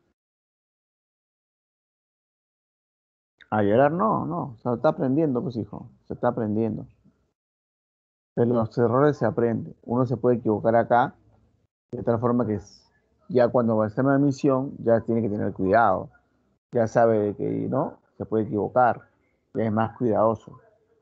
A llorar no, no. Se está aprendiendo, pues, hijo. Se está aprendiendo. De los errores se aprende. Uno se puede equivocar acá, de tal forma que es- ya cuando va a estar en una misión, ya tiene que tener cuidado. Ya sabe que no, se puede equivocar. Ya es más cuidadoso.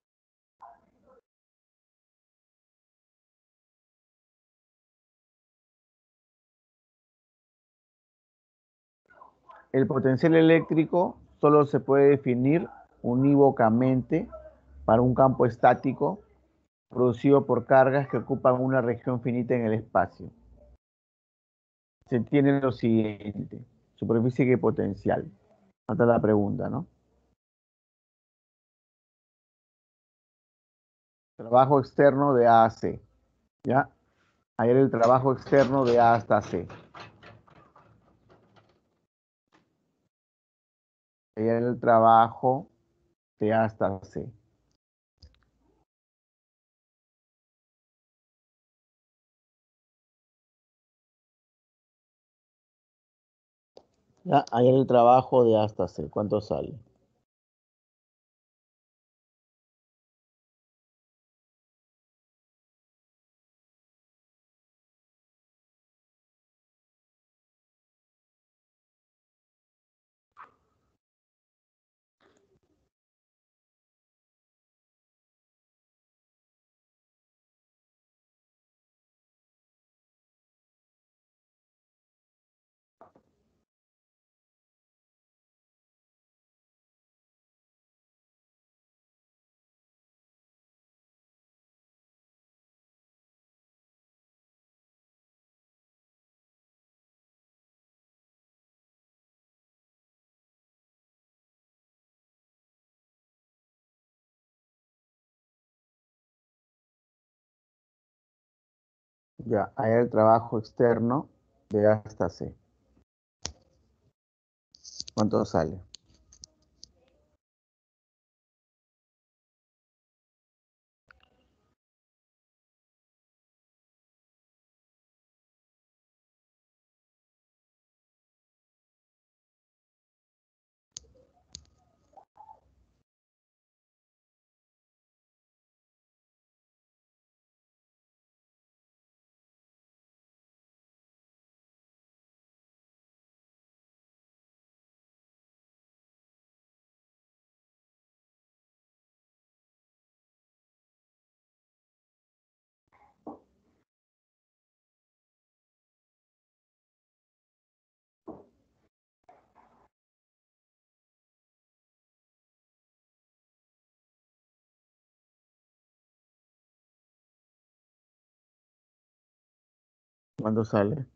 El potencial eléctrico solo se puede definir unívocamente para un campo estático producido por cargas que ocupan una región finita en el espacio. Se tiene lo siguiente: superficie y potencial. Falta la pregunta, ¿no? Trabajo externo de A a C. ¿Ya? Ayer el trabajo externo de A hasta C. Ayer el trabajo de A hasta C. ¿Ya? Ayer el trabajo de A hasta C. ¿Cuánto sale? Ya, ayer el trabajo externo de A hasta C. ¿Cuánto sale? ¿Cuánto sale?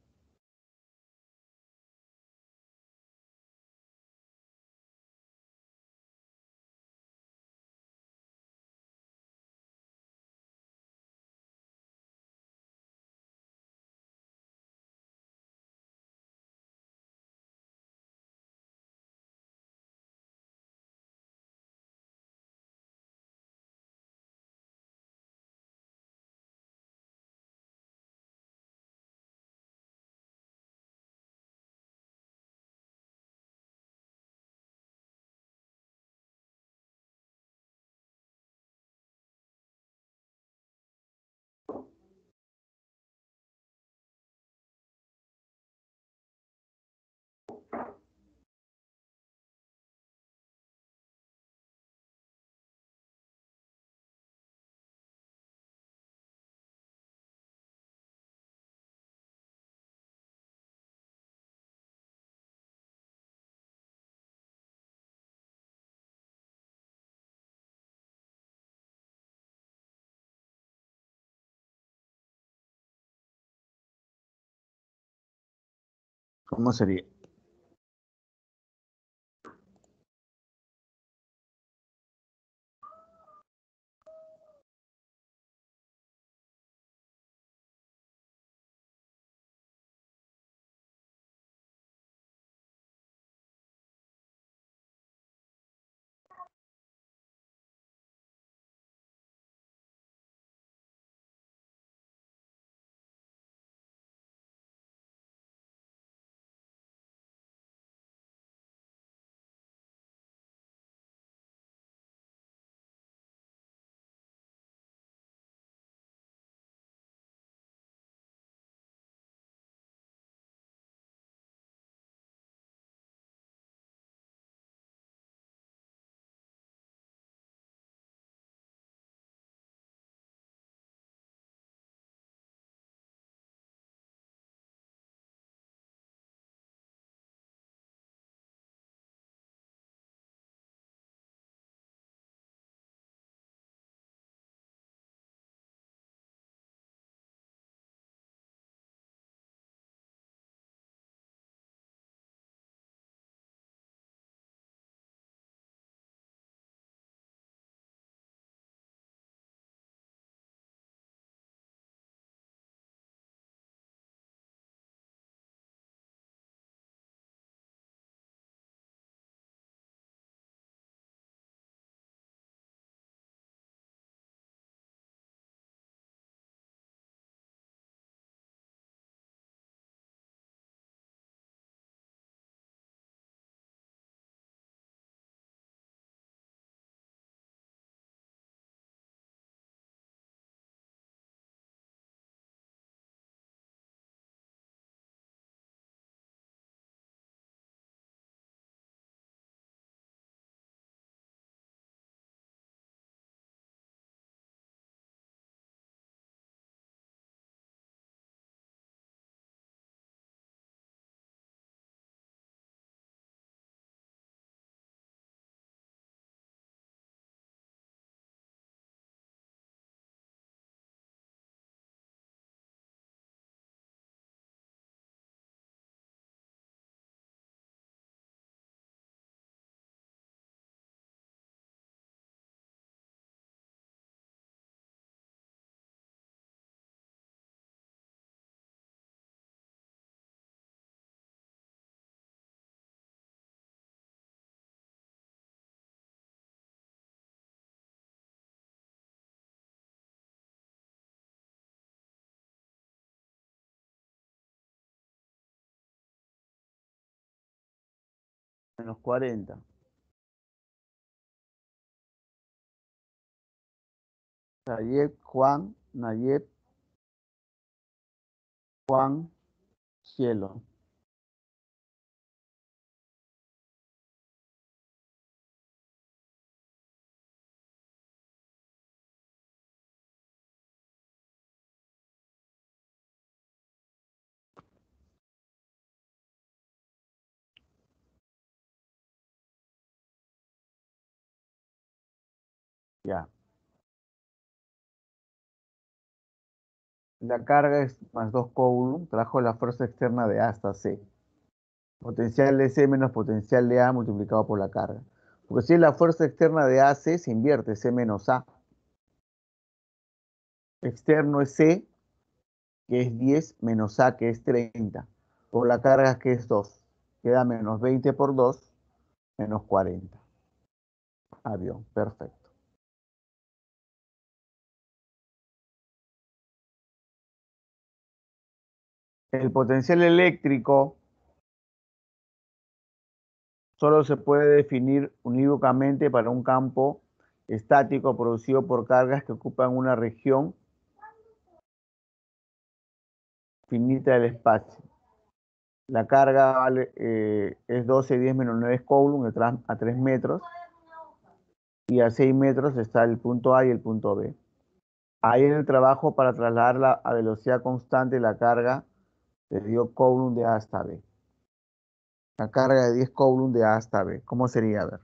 ¿Cómo sería? menos cuarenta. Nayib, Juan, Nayib, Juan, cielo. Ya. La carga es más dos coulomb, trajo la fuerza externa de A hasta C. Potencial de C menos potencial de A multiplicado por la carga. Porque si es la fuerza externa de A C, se invierte C menos A. Externo es C, que es diez, menos A, que es treinta. Por la carga, que es dos. Queda menos veinte por dos, menos cuarenta. Avión, perfecto. El potencial eléctrico solo se puede definir unívocamente para un campo estático producido por cargas que ocupan una región finita del espacio. La carga vale, eh, es doce, diez menos nueve coulomb a tres metros, y a seis metros está el punto A y el punto B. Ahí en el trabajo para trasladarla a velocidad constante la carga le dio coulomb de A hasta B. La carga de diez coulomb de A hasta B. ¿Cómo sería? A ver.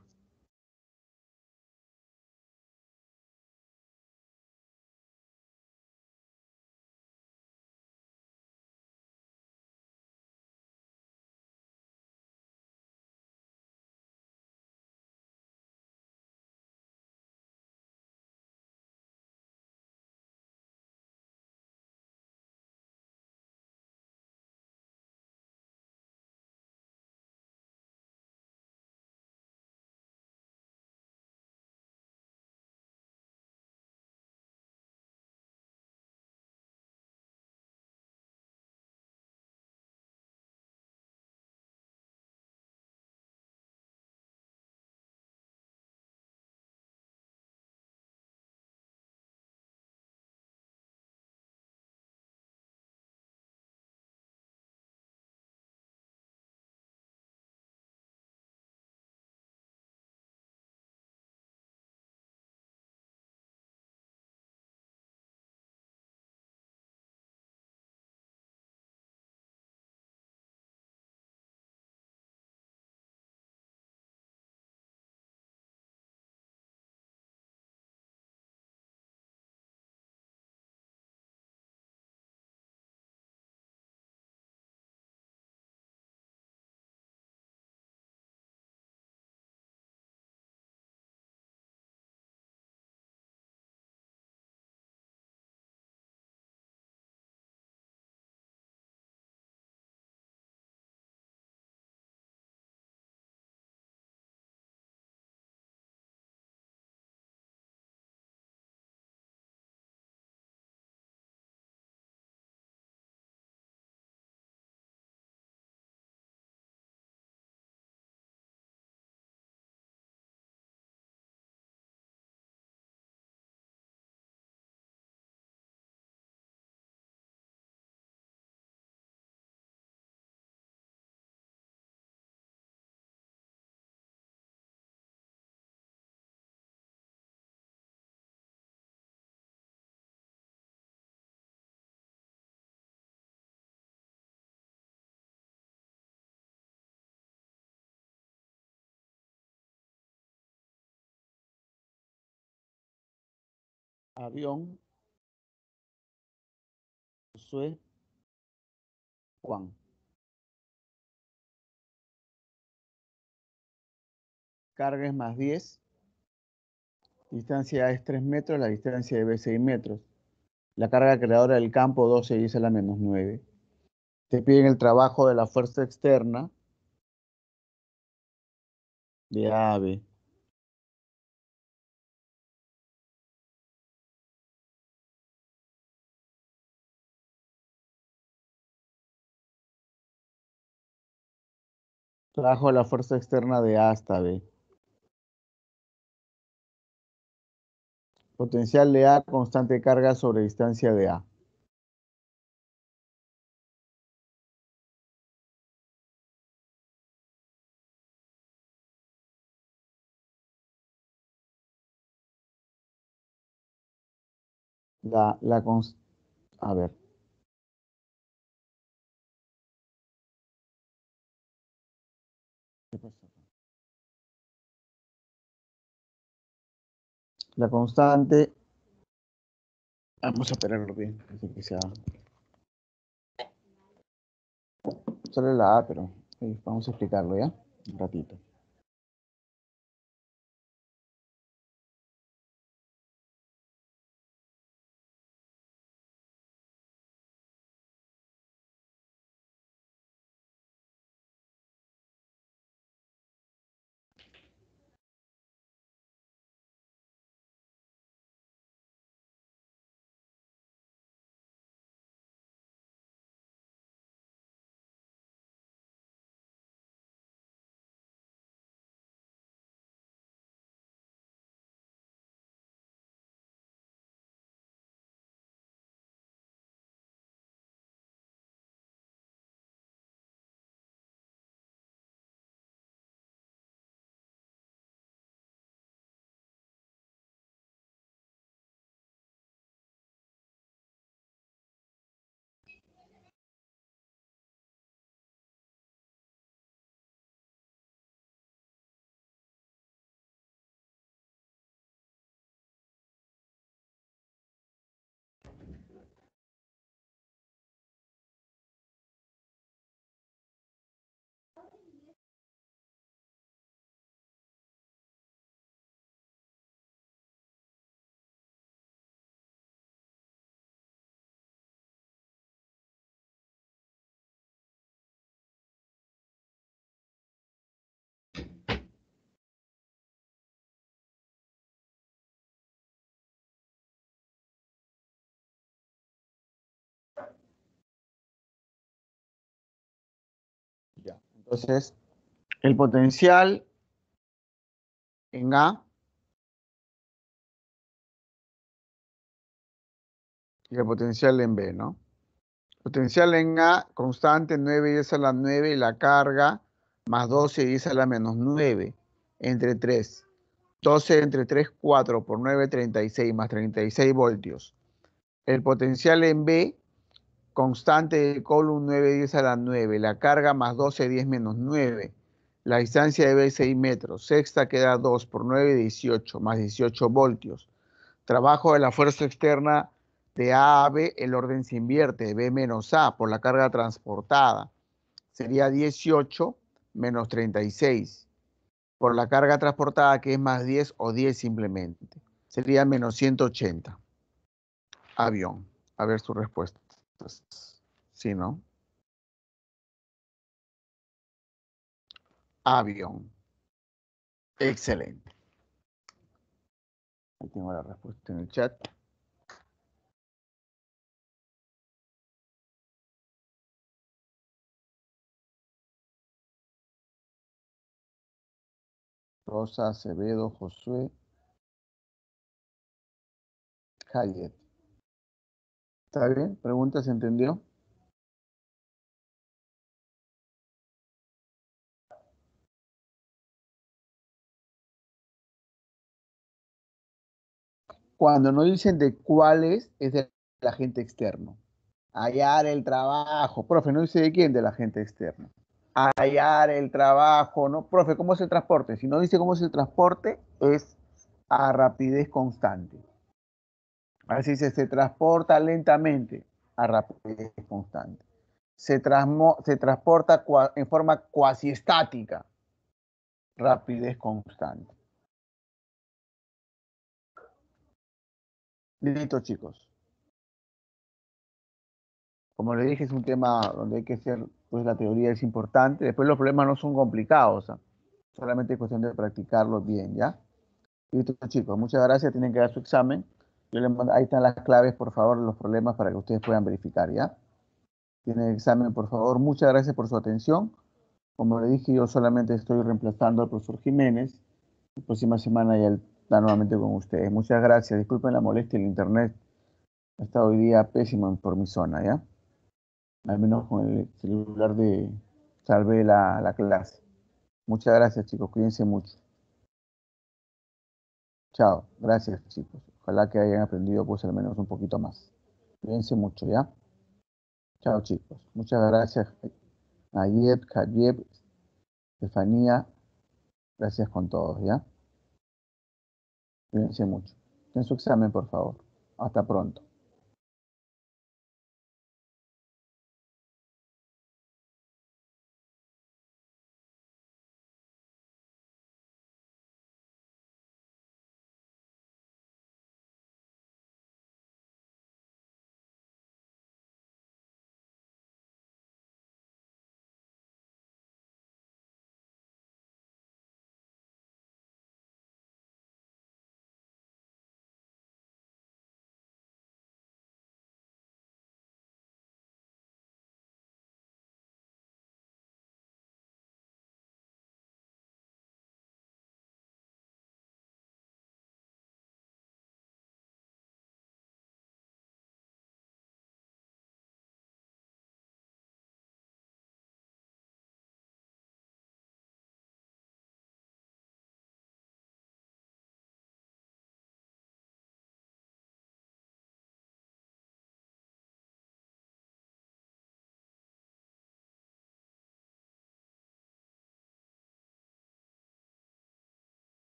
Avión, Josué, Juan. Carga es más diez. Distancia A es tres metros, la distancia de B es seis metros. La carga creadora del campo doce y es a la menos nueve. Te piden el trabajo de la fuerza externa de A a B. Trabajo de la fuerza externa de A hasta B. Potencial de A, constante carga sobre distancia de A. La, la cons- a ver. ¿Qué pasó? La constante, vamos a esperarlo bien, así que sea, sale la A, pero eh, vamos a explicarlo ya, un ratito. Ya. Entonces, el potencial en A y el potencial en B, ¿no? Potencial en A, constante, nueve y diez a la nueve, y la carga, más doce y diez a la menos nueve, entre tres. doce entre tres, cuatro, por nueve, treinta y seis, más treinta y seis voltios. El potencial en B, constante de Coulomb, nueve y diez a la nueve, la carga más doce, diez menos nueve. La distancia de B, seis metros. Sexta queda dos por nueve, dieciocho, más dieciocho voltios. Trabajo de la fuerza externa de A a B, el orden se invierte, B menos A por la carga transportada. Sería dieciocho menos treinta y seis por la carga transportada, que es más diez o diez simplemente. Sería menos ciento ochenta. Avión. A ver su respuesta. Sí, ¿no? Avión. Excelente. Ahí tengo la respuesta en el chat. Rosa, Acevedo, Josué, Hayet. ¿Está bien? ¿Pregunta se entendió? Cuando no dicen de cuáles, es del agente externo. Hallar el trabajo. Profe, no dice de quién, del agente externo. Hallar el trabajo, ¿no? Profe, ¿cómo es el transporte? Si no dice cómo es el transporte, es a rapidez constante. Así dice, se transporta lentamente a rapidez constante. Se, transmo, se transporta cua, en forma cuasi estática, rapidez constante. Listo, chicos. Como le dije, es un tema donde hay que ser, pues la teoría es importante. Después los problemas no son complicados, ¿eh? Solamente es cuestión de practicarlos bien, ¿ya? Listo, chicos. Muchas gracias. Tienen que dar su examen. Yo les mando, ahí están las claves, por favor, de los problemas para que ustedes puedan verificar, ¿ya? Tienen el examen, por favor. Muchas gracias por su atención. Como le dije, yo solamente estoy reemplazando al profesor Jiménez. La próxima semana ya está nuevamente con ustedes. Muchas gracias. Disculpen la molestia, el internet está hoy día pésimo por mi zona, ¿ya? Al menos con el celular de salvé la, la clase. Muchas gracias, chicos. Cuídense mucho. Chao. Gracias, chicos. Ojalá que hayan aprendido pues al menos un poquito más. Cuídense mucho, ¿ya? Chao, chicos. Muchas gracias. Ayet, Jayeb, Estefanía. Gracias con todos, ¿ya? Cuídense mucho. En su examen, por favor. Hasta pronto.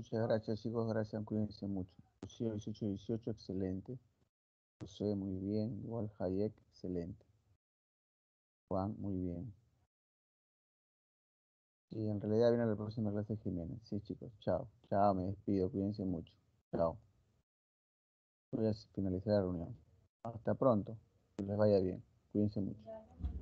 Muchas gracias, chicos. Gracias. Cuídense mucho. Lucía, dieciocho dieciocho, excelente. José, muy bien. Igual Hayek, excelente. Juan, muy bien. Y en realidad viene la próxima clase Jiménez. Sí, chicos. Chao. Chao, me despido. Cuídense mucho. Chao. Voy a finalizar la reunión. Hasta pronto. Que les vaya bien. Cuídense mucho.